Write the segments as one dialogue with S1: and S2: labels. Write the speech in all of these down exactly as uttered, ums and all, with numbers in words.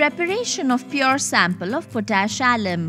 S1: Preparation of pure sample of potash alum.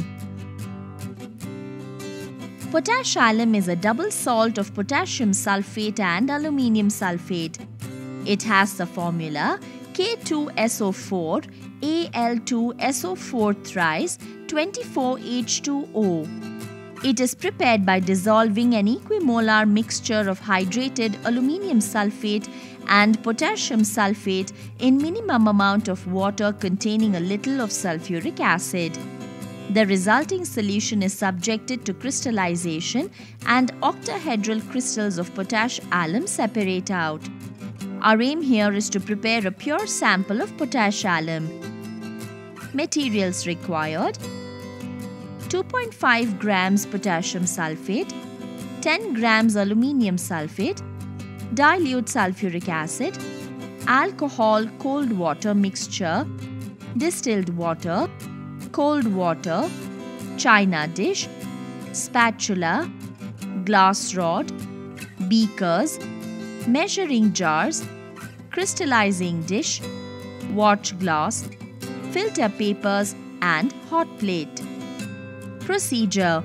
S1: Potash alum is a double salt of potassium sulphate and aluminium sulphate. It has the formula K two S O four A L two S O four thrice twenty-four H two O. It is prepared by dissolving an equimolar mixture of hydrated aluminium sulphate and potassium sulphate in minimum amount of water containing a little of sulphuric acid. The resulting solution is subjected to crystallization and octahedral crystals of potash alum separate out. Our aim here is to prepare a pure sample of potash alum. Materials required: two point five grams potassium sulphate, ten grams aluminium sulphate, dilute sulphuric acid, alcohol cold water mixture, distilled water, cold water, china dish, spatula, glass rod, beakers, measuring jars, crystallizing dish, watch glass, filter papers and hot plate. Procedure: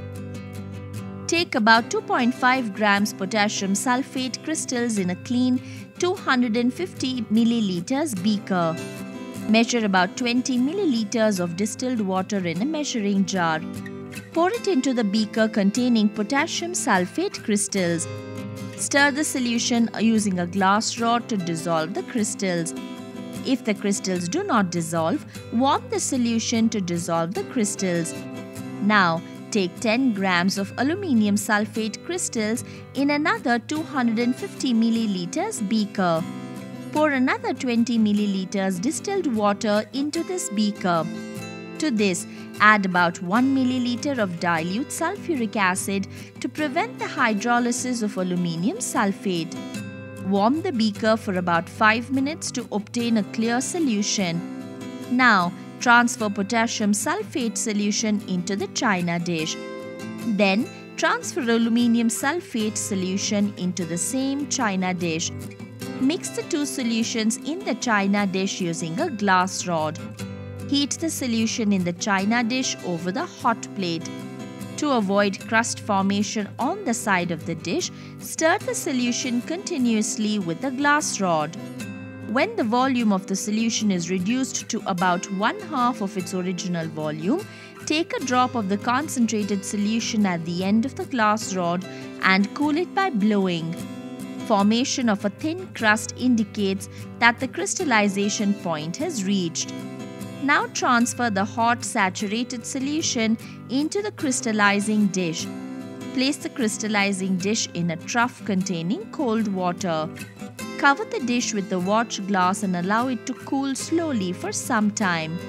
S1: take about two point five grams potassium sulphate crystals in a clean two hundred fifty milliliters beaker. Measure about twenty milliliters of distilled water in a measuring jar. Pour it into the beaker containing potassium sulphate crystals. Stir the solution using a glass rod to dissolve the crystals. If the crystals do not dissolve, warm the solution to dissolve the crystals. Now, take ten grams of aluminium sulphate crystals in another two hundred fifty milliliters beaker. Pour another twenty milliliters distilled water into this beaker. To this, add about one milliliter of dilute sulphuric acid to prevent the hydrolysis of aluminium sulphate. Warm the beaker for about five minutes to obtain a clear solution. Now, transfer potassium sulphate solution into the china dish. Then, transfer aluminium sulphate solution into the same china dish. Mix the two solutions in the china dish using a glass rod. Heat the solution in the china dish over the hot plate. To avoid crust formation on the side of the dish, stir the solution continuously with the glass rod. When the volume of the solution is reduced to about one half of its original volume, take a drop of the concentrated solution at the end of the glass rod and cool it by blowing. Formation of a thin crust indicates that the crystallization point has reached. Now transfer the hot saturated solution into the crystallizing dish. Place the crystallizing dish in a trough containing cold water. Cover the dish with the watch glass and allow it to cool slowly for some time.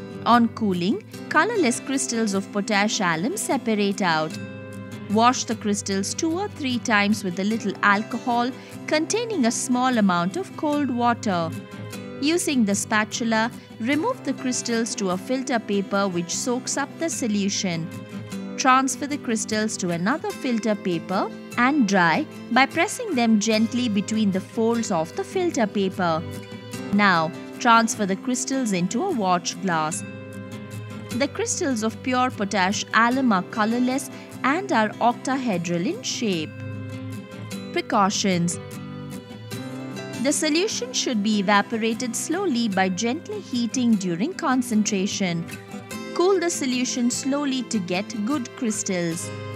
S1: On cooling, colorless crystals of potash alum separate out. Wash the crystals two or three times with a little alcohol containing a small amount of cold water. Using the spatula, remove the crystals to a filter paper which soaks up the solution. Transfer the crystals to another filter paper and dry by pressing them gently between the folds of the filter paper. Now, transfer the crystals into a watch glass. The crystals of pure potash alum are colorless and are octahedral in shape. Precautions: the solution should be evaporated slowly by gently heating during concentration. Cool the solution slowly to get good crystals.